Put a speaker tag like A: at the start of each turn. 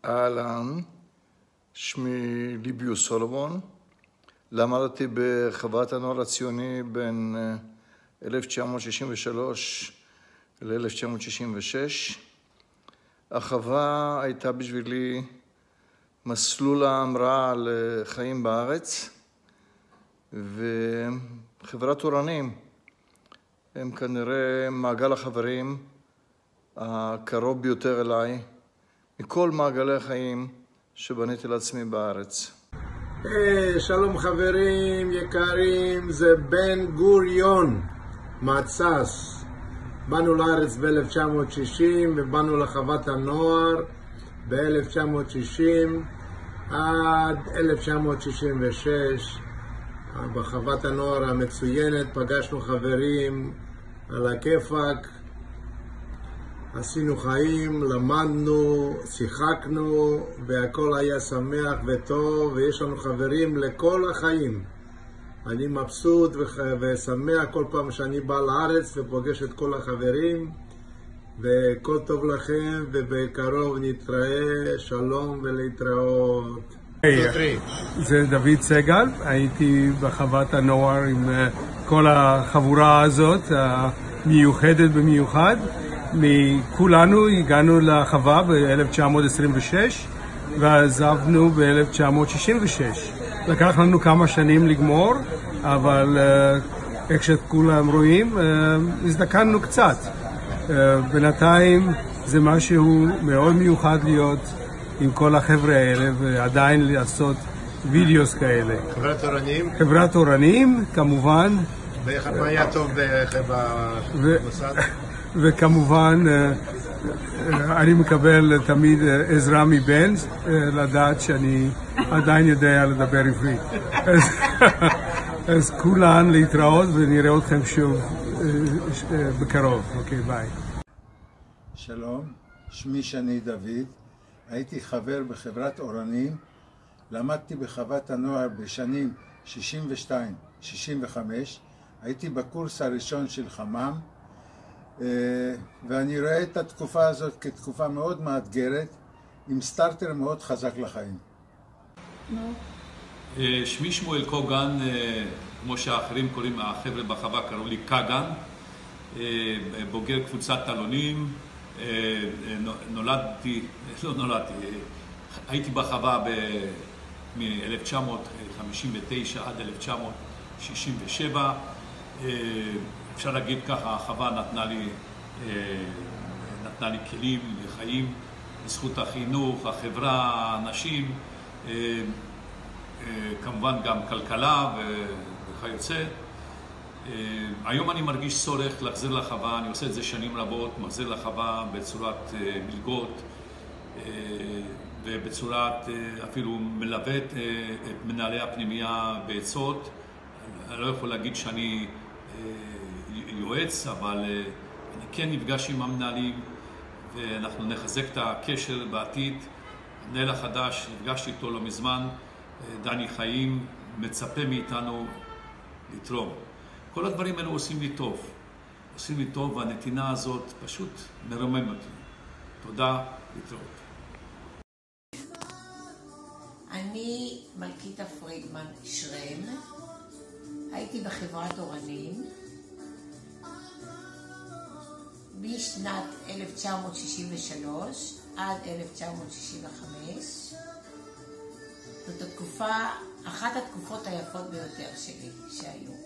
A: אהלן, שמי ליביוס סולומון. למדתי בחוות הנוער הציוני בין 1963 ל-1966. החווה הייתה בשבילי מסלול ההמראה לחיים בארץ, וחברת אורנים הם כנראה מעגל החברים הקרוב ביותר אליי מכל מעגלי החיים שבניתי לעצמי בארץ.
B: שלום חברים יקרים, זה בן גוריון מצ"ס. באנו לארץ ב-1960 ובאנו לחוות הנוער ב-1960 עד 1966. בחוות הנוער המצוינת פגשנו חברים על הכיפק, עשינו חיים, למדנו, שיחקנו, והכל היה שמח וטוב, ויש לנו חברים לכל החיים. אני מבסוט ושמח כל פעם שאני בא לארץ ופוגש את כל החברים, וכל טוב לכם, ובקרוב נתראה, שלום ולהתראות.
C: זה דוד סגל, הייתי בחוות הנוער עם כל החבורה הזאת, המיוחדת במיוחד. מכולנו הגענו לחווה ב-1926 ועזבנו ב-1966. לקח לנו כמה שנים לגמור, אבל איך שכולם רואים, הזדקנו קצת. בינתיים זה משהו מאוד מיוחד להיות עם כל החבר'ה האלה ועדיין לעשות וידאוס כאלה.
B: חברת אורנים? חברת
C: אורנים, כמובן.
B: מה היה טוב במוסד?
C: וכמובן אני מקבל תמיד עזרה מבן, לדעת שאני עדיין יודע לדבר עברית. אז כולן להתראות ונראה אתכם שוב בקרוב. אוקיי, ביי.
D: שלום, שמי שני דוד, הייתי חבר בחברת אורנים, למדתי בחוות הנוער בשנים 62-65, הייתי בקורס הראשון של חמ"ם, ואני רואה את התקופה הזאת כתקופה מאוד מאתגרת, עם סטארטר מאוד חזק לחיים.
E: שמי שמואל קוגן, כמו שהאחרים קוראים, החבר'ה בחווה קראו לי קגן, בוגר קבוצת תלונים. הייתי בחווה מ-1959 עד 1967. אפשר להגיד ככה, החווה נתנה לי כלים לחיים, בזכות החינוך, החברה, האנשים, כמובן גם כלכלה וכיוצא. היום אני מרגיש צורך להחזיר לחווה, אני עושה את זה שנים רבות, מחזיר לחווה בצורת מלגות ובצורת אפילו מלווה את מנהלי הפנימייה בעצות. אני לא יכול להגיד שאני יועץ, אבל אני כן נפגש עם המנהלים ואנחנו נחזק את הקשר בעתיד. המנהל החדש, נפגשתי איתו לא מזמן, דני חיים, מצפה מאיתנו לתרום. כל הדברים האלו עושים לי טוב, והנתינה הזאת פשוט מרומם אותי. תודה, להתראות.
F: אני מלכיתה פרידמן שרם, הייתי בחברת אורנים משנת 1963 עד 1965. זאת אחת התקופות היפות ביותר שלי שהיו.